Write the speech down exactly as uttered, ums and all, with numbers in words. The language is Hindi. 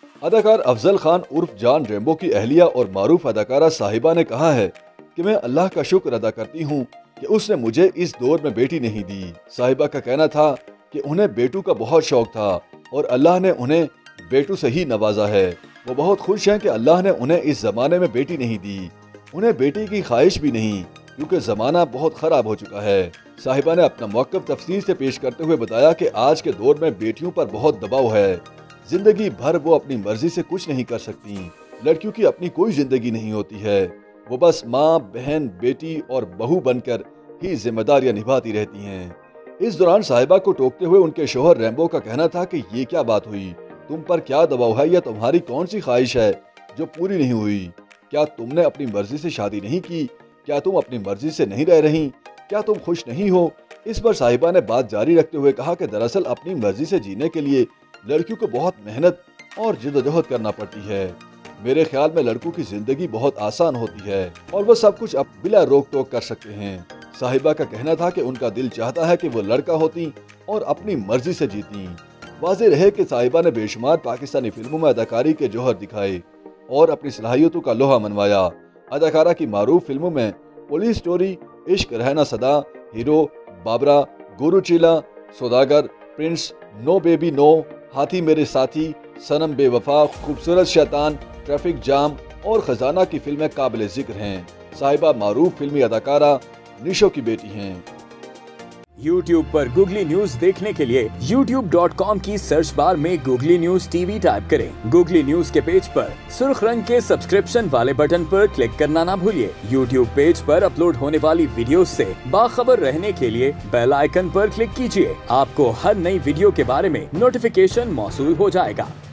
अदाकार अफजल खान उर्फ जान रेम्बो की अहलिया और मारूफ अदाकारा साहिबा ने कहा है कि मैं अल्लाह का शुक्र अदा करती हूँ कि उसने मुझे इस दौर में बेटी नहीं दी। साहिबा का कहना था कि उन्हें बेटू का बहुत शौक था और अल्लाह ने उन्हें बेटू से ही नवाजा है। वो बहुत खुश हैं कि अल्लाह ने उन्हें इस जमाने में बेटी नहीं दी। उन्हें बेटी की ख्वाहिश भी नहीं क्योंकि जमाना बहुत खराब हो चुका है। साहिबा ने अपना मौक़िफ़ तफसील से पेश करते हुए बताया कि आज के दौर में बेटियों पर बहुत दबाव है। जिंदगी भर वो अपनी मर्जी से कुछ नहीं कर सकती। लड़कियों की अपनी कोई जिंदगी नहीं होती है। वो बस माँ, बहन, बेटी और बहू बनकर ही जिम्मेदारियां निभाती रहती हैं। इस दौरान साहिबा को टोकते हुए उनके शोहर रैम्बो का कहना था कि ये क्या बात हुई, तुम पर क्या दबाव है या तुम्हारी कौन सी ख्वाहिश है जो पूरी नहीं हुई? क्या तुमने अपनी मर्जी से शादी नहीं की? क्या तुम अपनी मर्जी से नहीं रह रही? क्या तुम खुश नहीं हो? इस पर साहिबा ने बात जारी रखते हुए कहा कि दरअसल अपनी मर्जी से जीने के लिए लड़कियों को बहुत मेहनत और जिद्दोजहद करना पड़ती है। मेरे ख्याल में लड़कों की जिंदगी बहुत आसान होती है और वो सब कुछ अब बिला रोक टोक कर सकते हैं। साहिबा का कहना था कि उनका दिल चाहता है कि वो लड़का होती और अपनी मर्जी से जीती। वाज़ेह रहे कि साहिबा ने बेशुमार पाकिस्तानी फिल्मों में अदाकारी के जौहर दिखाए और अपनी सलाहियतों का लोहा मनवाया। अदाकारा की मारूफ फिल्मों में पुलिस स्टोरी, इश्क रहना सदा, हीरो, बाबरा, गुरुचिला, सौदागर, प्रिंस, नो बेबी नो, हाथी मेरे साथी, सनम बेवफा, खूबसूरत शैतान, ट्रैफिक जाम और खजाना की फिल्में काबिल जिक्र हैं। साहिबा मारूफ फिल्मी अदाकारा निशो की बेटी हैं। YouTube पर गूगली न्यूज देखने के लिए यूट्यूब डॉट कॉम की सर्च बार में गूगली न्यूज टीवी टाइप करें। गूगली न्यूज के पेज पर सुर्ख रंग के सब्सक्रिप्शन वाले बटन पर क्लिक करना ना भूलिए। YouTube पेज पर अपलोड होने वाली वीडियोस से बाखबर रहने के लिए बेल आइकन पर क्लिक कीजिए। आपको हर नई वीडियो के बारे में नोटिफिकेशन मौसूल हो जाएगा।